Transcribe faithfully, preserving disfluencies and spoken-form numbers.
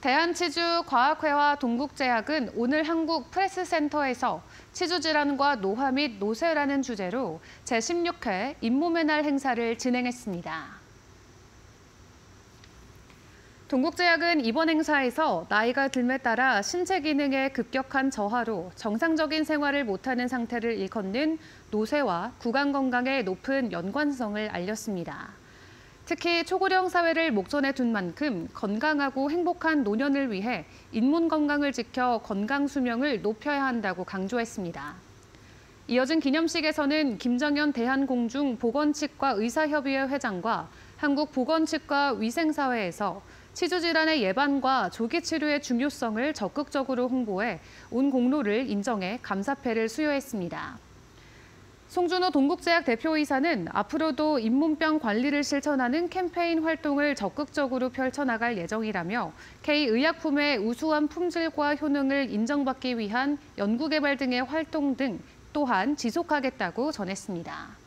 대한치주과학회와 동국제약은 오늘 한국 프레스센터에서 치주질환과 노화 및 노쇠라는 주제로 제십육 회 잇몸의 날 행사를 진행했습니다. 동국제약은 이번 행사에서 나이가 듦에 따라 신체 기능의 급격한 저하로 정상적인 생활을 못하는 상태를 일컫는 노쇠와 구강 건강의 높은 연관성을 알렸습니다. 특히 초고령 사회를 목전에 둔 만큼 건강하고 행복한 노년을 위해 잇몸 건강을 지켜 건강 수명을 높여야 한다고 강조했습니다. 이어진 기념식에서는 김정현 대한공중보건치과 의사협의회 회장과 한국보건치과위생사회에서 치주질환의 예방과 조기 치료의 중요성을 적극적으로 홍보해 온 공로를 인정해 감사패를 수여했습니다. 송준호 동국제약 대표이사는 앞으로도 잇몸병 관리를 실천하는 캠페인 활동을 적극적으로 펼쳐나갈 예정이라며 K의약품의 우수한 품질과 효능을 인정받기 위한 연구개발 등의 활동 등 또한 지속하겠다고 전했습니다.